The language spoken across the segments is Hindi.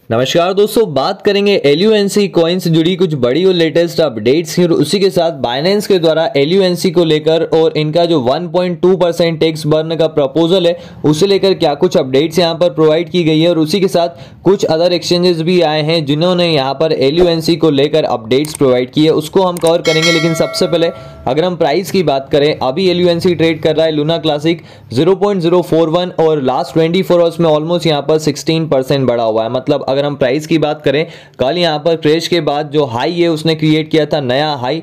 नमस्कार दोस्तों, बात करेंगे LUNC कॉइन से जुड़ी कुछ बड़ी और लेटेस्ट अपडेट्स और उसी के साथ बाइनेंस के द्वारा LUNC को लेकर और इनका जो 1.2% टैक्स बर्न का प्रपोजल है उसे लेकर क्या कुछ अपडेट्स यहां पर प्रोवाइड की गई है और उसी के साथ कुछ अदर एक्सचेंजेस भी आए हैं जिन्होंने यहां पर LUNC को लेकर अपडेट्स प्रोवाइड की है, उसको हम कवर करेंगे। लेकिन सबसे पहले अगर हम प्राइस की बात करें, अभी LUNC ट्रेड कर रहा है लूना क्लासिक 0.041 और लास्ट 24 आवर्स में ऑलमोस्ट यहां पर 16% बढ़ा हुआ है। मतलब अगर हम प्राइस की बात करें, कल यहां पर क्रैश के बाद जो हाई है उसने क्रिएट किया था नया हाई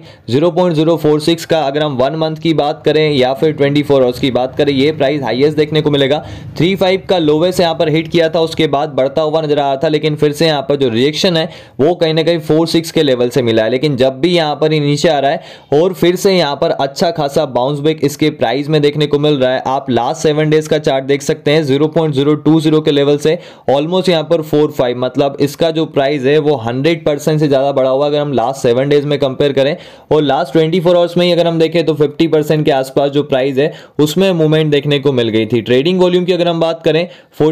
0.046 का। अगर हम 1 मंथ की बात करें या फिर 24 आवर्स की बात करें, ये प्राइस हाईएस्ट देखने को मिलेगा। 35 का लोवेस्ट यहां पर हिट किया था, उसके बाद बढ़ता हुआ नजर आ रहा था, लेकिन फिर से यहां पर जो रिएक्शन है वो कहीं ना कहीं 46 के लेवल से मिला है। लेकिन जब भी यहां पर नीचे आ रहा है और फिर से यहां पर अच्छा खासा बाउंस बैक इसके प्राइस में देखने को मिल रहा है। आप लास्ट 7 डेज का चार्ट देख सकते हैं, 0.020 के लेवल से ऑलमोस्ट यहां पर 45, मतलब इसका जो प्राइस है वो 100% से ज्यादा बढ़ा हुआ अगर हम लास्ट 7 डेज में कंपेयर करें। और लास्ट 24 आवर्स में ही अगर हम देखें तो 50% के आसपास जो प्राइस है उसमें मूवमेंट देखने को मिल गई थी। ट्रेडिंग वॉल्यूम की अगर हम बात करें,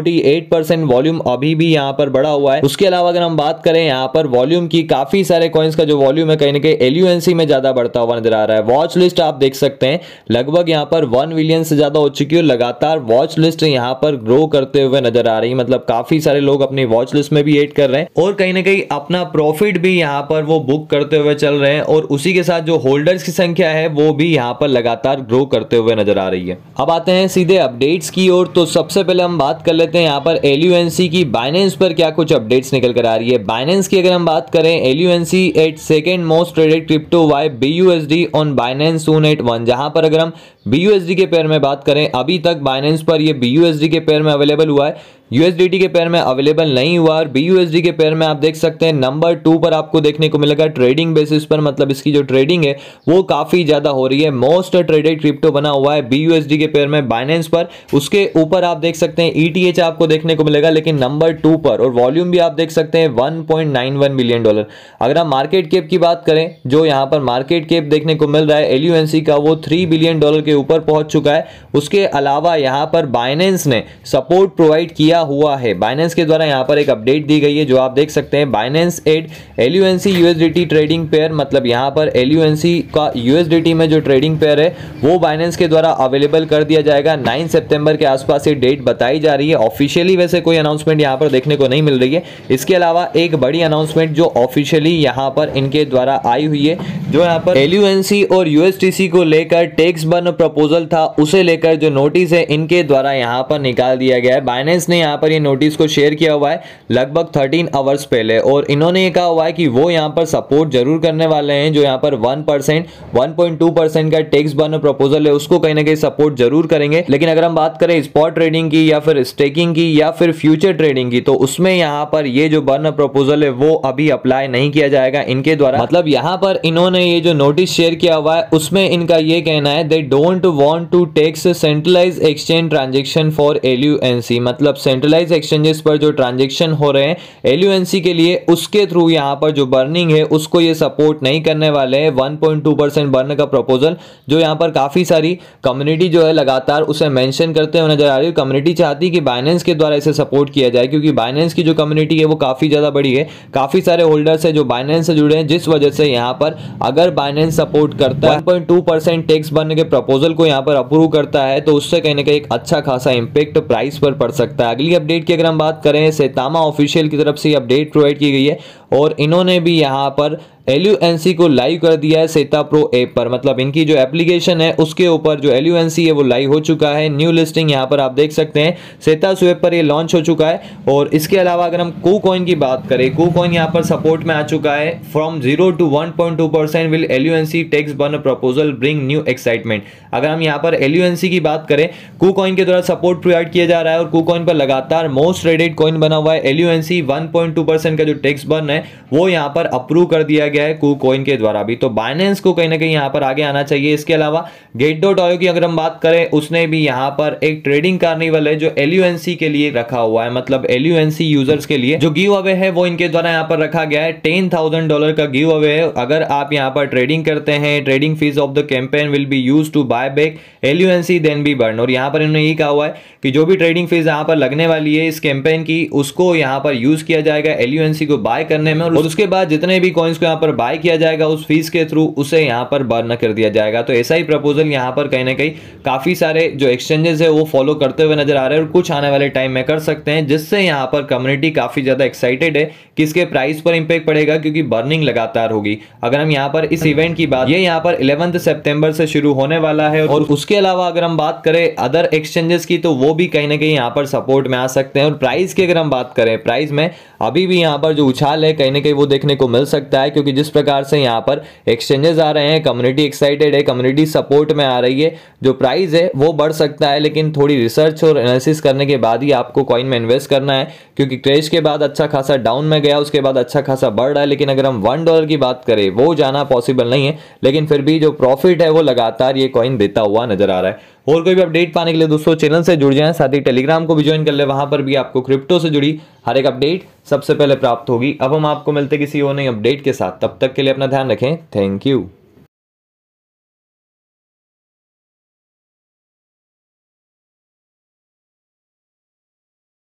48% वॉल्यूम अभी भी यहां पर बढ़ा हुआ है। उसके अलावा अगर हम बात करें यहां पर वॉल्यूम की, काफी सारे कॉइन्स का जो वॉल्यूम है कहीं ना कहीं LUNC में ज्यादा बढ़ता हुआ नजर आ रहा है। वॉच लिस्ट आप देख सकते हैं लगभग यहां पर 1 मिलियन से ज्यादा हो चुकी है। लगातार वॉच लिस्ट यहां पर ग्रो करते हुए नजर आ रही है, मतलब काफी सारे लोग अपनी वॉच लिस्ट में भी ऐड कर रहे हैं और कहीं ना कहीं अपना प्रॉफिट भी यहां पर वो बुक करते हुए चल रहे हैं। और उसी के साथ जो होल्डर्स की संख्या है वो भी यहां पर लगातार ग्रो करते हुए नजर आ रही है। अब आते हैं सीधे अपडेट्स की ओर। तो सबसे पहले हम बात कर लेते हैं यहां पर LUNC की बाइनेंस पर क्या कुछ अपडेट्स निकल कर आ रही है। बाइनेंस की अगर हम बात करें, LUNC at second most traded crypto via BUSD on Binance soon at 1, जहां पर अगर हम BUSD के पेयर में बात करें, अभी तक बाइनेंस पर ये BUSD के पेयर में अवेलेबल हुआ है, USDT के पेयर में अवेलेबल नहीं हुआ। और BUSD के पेयर में आप देख सकते हैं नंबर 2 पर आपको देखने को मिलेगा ट्रेडिंग बेसिस पर, मतलब इसकी जो ट्रेडिंग है वो काफी ज्यादा हो रही है। मोस्ट ट्रेडेड क्रिप्टो बना हुआ है BUSD के पेयर में बाइनेंस पर। उसके ऊपर आप देख सकते हैं ETH आपको देखने को मिलेगा, लेकिन नंबर 2 पर। और वॉल्यूम भी आप देख सकते हैं $1.91 मिलियन। अगर हम मार्केट कैप की बात करें, जो यहाँ पर मार्केट कैप देखने को मिल रहा है LUNC का, वो $3 बिलियन के ऊपर पहुंच चुका है। उसके अलावा यहाँ पर बाइनेंस ने सपोर्ट प्रोवाइड किया हुआ है। बाइनेंस के द्वारा यहां पर एक अपडेट दी गई है जो आप देख सकते हैं, Binance add LUNC USDT trading pair, मतलब यहां पर LUNC का USDT में जो ट्रेडिंग पेयर है वो बाइनेंस के द्वारा अवेलेबल कर दिया जाएगा। 9 सितंबर के आसपास ये डेट बताई जा रही है। ऑफिशियली वैसे कोई अनाउंसमेंट यहां पर देखने को नहीं मिल रही है। इसके अलावा एक बड़ी अनाउंसमेंट जो ऑफिशियली यहां पर इनके द्वारा आई हुई है, जो यहां पर LUNC और USTC को लेकर टैक्स बर्न प्रपोजल था उसे लेकर जो नोटिस है इनके द्वारा यहां पर निकाल दिया गया है। बाइनेंस ने यहाँ पर ये नोटिस को शेयर किया हुआ है लगभग 13 आवर्स पहले, और इन्होंने ये कहा हुआ है कि वो यहाँ पर सपोर्ट जरूर करने वाले हैं। जो यहाँ पर 1%, 1.2% का टैक्स बर्न प्रपोजल है उसको कहीं ना कहीं सपोर्ट जरूर करेंगे। लेकिन अगर हम बात करें स्पॉट ट्रेडिंग की या फिर स्टेकिंग की या फिर फ्यूचर ट्रेडिंग की, तो उसमें यहाँ पर ये जो बर्न प्रपोजल है वो अभी अप्लाई नहीं किया जाएगा इनके द्वारा। मतलब यहाँ पर इन्होंने ये जो नोटिस शेयर किया हुआ है उसमें इनका ये कहना है, they don't want to tax centralise exchange transaction for LUNC, मतलब सेंट्रलाइज एक्सचेंजेस पर जो ट्रांजैक्शन हो रहे हैं LUNC के लिए, उसके थ्रू यहां पर जो बर्निंग है उसको ये सपोर्ट नहीं करने वाले हैं। 1.2% बर्न का प्रपोजल जो यहां पर काफी सारी कम्युनिटी जो है लगातार उसे मेंशन करते हुए नजर आ रही है। कम्युनिटी चाहती है कि बाइनेंस के द्वारा इसे सपोर्ट किया जाए, क्योंकि बाइनेंस की जो कम्युनिटी है वो काफी ज्यादा बड़ी है, काफी सारे होल्डर्स है जो बाइनेंस से जुड़े हैं, जिस वजह से यहां पर अगर बाइनेंस सपोर्ट करता है 1.2% टैक्स बर्न के प्रपोजल को यहां पर अप्रूव करता है तो उससे कहीं ना कहीं एक अच्छा खासा इंपैक्ट प्राइस पर पड़ सकता है। अगली अपडेट की अगर हम बात करें, सेतामा ऑफिशियल की तरफ से अपडेट प्रोवाइड की गई है और इन्होंने भी यहां पर LUNC को लाइव कर दिया है सेता प्रो ऐप पर, मतलब इनकी जो एप्लीकेशन है उसके ऊपर जो LUNC है वो लाइव हो चुका है। न्यू लिस्टिंग यहां पर आप देख सकते हैं सेता स्वेप पर ये लॉन्च हो चुका है। और इसके अलावा अगर हम KuCoin की बात करें, KuCoin यहां पर सपोर्ट में आ चुका है। From 0 to 1.2% will LUNC tax burn proposal bring new excitement. अगर हम यहां पर LUNC की बात करें, KuCoin के द्वारा सपोर्ट प्रोवाइड किया जा रहा है और KuCoin पर लगातार मोस्ट ट्रेडेड कॉइन बना हुआ है LUNC। 1.2% का जो टैक्स बर्न है है वो यहाँ पर अप्रूव कर दिया गया है KuCoin के द्वारा भी। तो बाइनेंस को कहीं ना कहीं यहाँ पर आगे आना चाहिए। इसके अलावा Gate.io की अगर हम बात करें, उसने भी यहाँ पर एक ट्रेडिंग कार्निवल है जो LUNC के लिए रखा हुआ है, मतलब LUNC यूजर्स के लिए जो गिव अवे है वो इनके द्वारा यहाँ पर रखा गया है। $10,000 का गिव अवे है। अगर आप यहाँ पर ट्रेडिंग करते हैं, trading fees of the campaign will be used to buy back LUNC then be burn. और यहाँ पर इन्होंने यही कहा हुआ है कि जो भी ट्रेडिंग फीस यहाँ पर लगने वाली है इस कैंपेन की, उसको यहाँ पर यूज किया जाएगा LUNC को बाय करने में, और उसके बाद जितने भी कॉइन्स को यहाँ पर बाय किया जाएगा उस फीस के थ्रू उसे यहाँ पर बर्न कर दिया जाएगा। तो ऐसा ही प्रपोजल यहाँ पर कहीं ना कहीं काफी सारे जो एक्सचेंजेस है वो फॉलो करते हुए नजर आ रहे हैं, और कुछ आने वाले टाइम में कर सकते हैं, जिससे यहाँ पर कम्युनिटी काफी ज्यादा एक्साइटेड है कि इसके प्राइस पर इंपैक्ट पड़ेगा, क्योंकि बर्निंग लगातार होगी। अगर हम यहाँ पर इस इवेंट की बात, ये यहाँ पर 11 सितंबर से शुरू होने वाला है। और उसके अलावा अगर हम बात करें अदर एक्सचेंजेस की, तो वो भी कहीं ना कहीं यहाँ पर सपोर्ट में आ सकते हैं। और प्राइस की अगर हम बात करें, प्राइस में अभी भी यहाँ पर जो उछाल है कहीं ना कहीं वो देखने को मिल सकता है, क्योंकि जिस प्रकार से यहाँ पर एक्सचेंजेस आ रहे हैं, कम्युनिटी एक्साइटेड है, कम्युनिटी सपोर्ट में आ रही है, जो प्राइस है वो बढ़ सकता है। लेकिन थोड़ी रिसर्च और एनालिसिस करने के बाद ही आपको कॉइन में इन्वेस्ट करना है, क्योंकि क्रैश के बाद अच्छा खासा डाउन में गया, उसके बाद अच्छा खासा बढ़ रहा है। लेकिन अगर हम $1 की बात करें, वो जाना पॉसिबल नहीं है, लेकिन फिर भी जो प्रॉफिट है वो लगातार ये कॉइन देता हुआ नजर आ रहा है। और कोई भी अपडेट पाने के लिए दोस्तों चैनल से जुड़ जाएं, साथ ही टेलीग्राम को भी ज्वाइन कर ले, वहां पर भी आपको क्रिप्टो से जुड़ी हर एक अपडेट सबसे पहले प्राप्त होगी। अब हम आपको मिलते किसी और नई अपडेट के साथ, तब तक के लिए अपना ध्यान रखें। Thank you.